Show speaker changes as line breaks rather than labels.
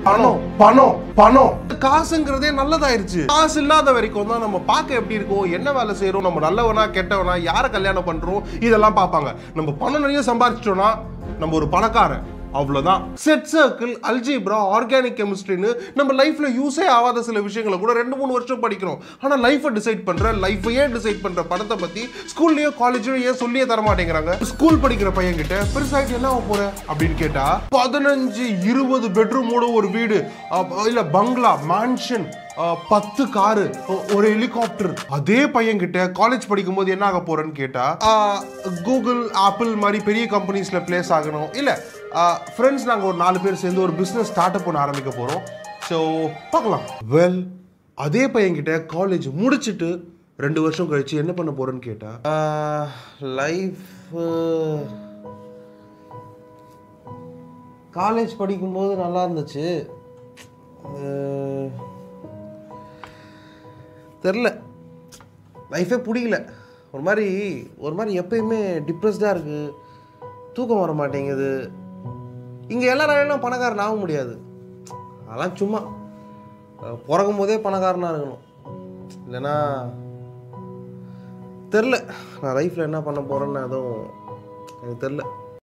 பணம் பணம் பணம். காசுங்கிறதே நல்லதாயிருச்சு. காசு இல்லாத வரைக்கும் தான் நம்ம பார்க்க எப்படி இருக்கோம், என்ன வேலை செய்யறோம், நம்ம நல்லவனா கெட்டவனா, யாரை கல்யாணம் பண்றோம், இதெல்லாம் பார்ப்பாங்க. நம்ம பணம் நிறைய சம்பாதிச்சிட்டோம்னா நம்ம ஒரு பணக்காரன், அவ்வளவுதான். செட் சர்க்கிள், அல்ஜிப்ரா, ஆர்கானிக் கெமிஸ்ட்ரின்னு நம்ம லைஃப்ல யூஸே ஆகாத சில விஷயங்களை கூட 2-3 வருஷம் படிக்கிறோம். ஆனா லைஃபை டிசைட் பண்ற, லைஃபையே டிசைட் பண்ற படத்தை பத்தி ஸ்கூல்லயோ காலேஜ்லயோ ஏன் சொல்லியே தர மாட்டேங்கிறாங்க? ஸ்கூல் படிக்கிற பையன் கிட்ட பெருசாயிட்டு என்ன ஆக போற அப்படின்னு கேட்டா 15-20 பெட்ரூமோட ஒரு வீடு, இல்ல பங்களா, மேன்ஷன், 10 காரு, ஒரு ஹெலிகாப்டர். அதே பையன் கிட்ட காலேஜ் படிக்கும் போது என்ன ஆக போறேன்னு கேட்டா கூகுள், ஆப்பிள் மாதிரி பெரிய கம்பெனிஸ்ல பிளேஸ் ஆகணும், இல்ல ஃப்ரெண்ட்ஸ் நாங்கள் ஒரு 4 பேர் சேர்ந்து ஒரு பிஸ்னஸ் ஸ்டார்ட் அப் பண்ண ஆரம்பிக்க போகிறோம். ஸோ பார்க்கலாம். வெல், அதே பையன்கிட்ட காலேஜ் முடிச்சுட்டு 2 வருஷம் கழிச்சு என்ன பண்ண போகிறேன்னு கேட்டால் லைஃப் காலேஜ் படிக்கும்போது நல்லா இருந்துச்சு, தெரில, லைஃபே பிடிக்கல, ஒரு மாதிரி எப்பயுமே டிப்ரெஸ்டாக இருக்குது, தூக்கம் வர மாட்டேங்குது. இங்கே எல்லாரும் பணக்காரன் ஆக முடியாது, அதெல்லாம் சும்மா பிறக்கும் போதே பணக்காரனாக இருக்கணும், இல்லைன்னா தெரில நான் லைஃப்பில் என்ன பண்ண போகிறேன்னு அதுவும் எனக்கு தெரில.